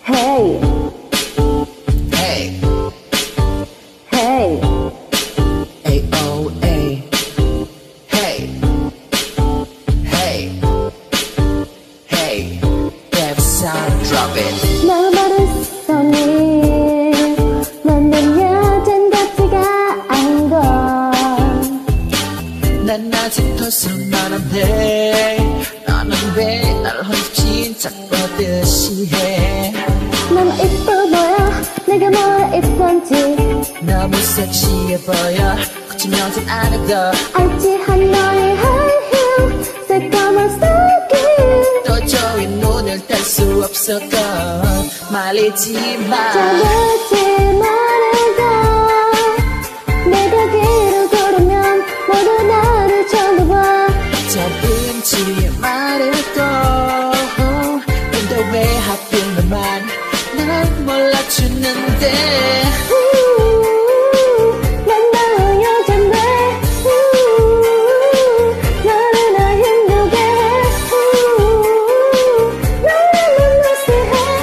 Hey, Hey, hey, AOA. Hey, hey, hey. Baby sound, drop it. 너 버릇서니 너는 여전 같지가 않고 난 아직도 쓸만한데 너는 왜 날 혼자 착보듯이 해. 너무 이뻐 보여 내가 뭘 입던지 너무 섹시해 보여 거치면서 안 해도 알지한 너의 high heel 새까만 스타킹 도저히 눈을 뗄 수 없었건 말리지 마. 잡을지 말고 내가 길을 걸으면 모두 나를 쳐다봐 잡은지 말고 근데 왜 하필 너만 날 몰라주는데. 난 너의 여잔데 너를 나 힘들게 해 너를 무시해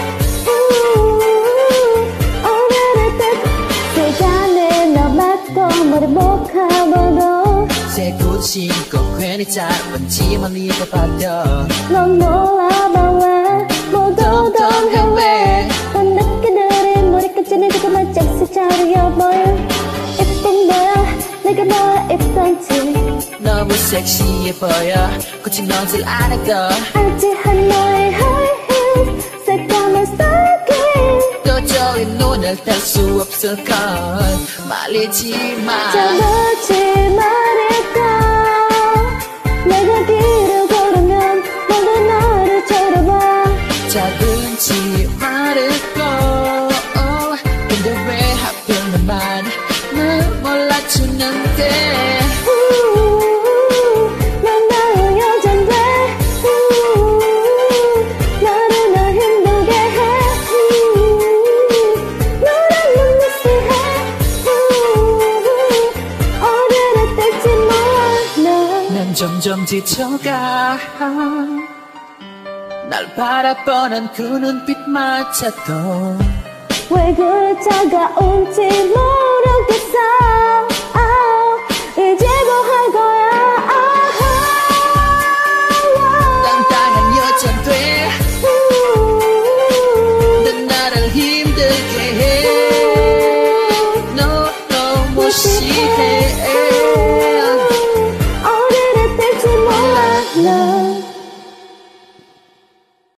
오늘의 뜻 시간에 너 맞고 머리 목하고도 새 구두 신고 괜히 짧은 치마만 입어봐도 넌 몰라봐 왜 모두 동해왜 넌 늦게 들인 머리끝이 조금만 짝수 자리여 보여 이쁜 거야 내가 뭘 입던지 너무 섹시해 보여 거치면서 안 해도 알지한 너의 high heels 새까만 스타킹 도저히 눈을 뗄 수 없을걸 말리지 마. 잡을지 말고 내가 길을 걸으면 모두 나를 쳐다봐 작은지 말고 근데 왜 하필 너만 날 몰라주는데. 난 너의 여잔데 너를 나 힘들게 해 너를 무시해 어디를 뗄지 몰라 난 점점 지쳐가 날 바라보는 그 눈빛마저도 왜 그리 차가운지 모르겠어 이제 뭐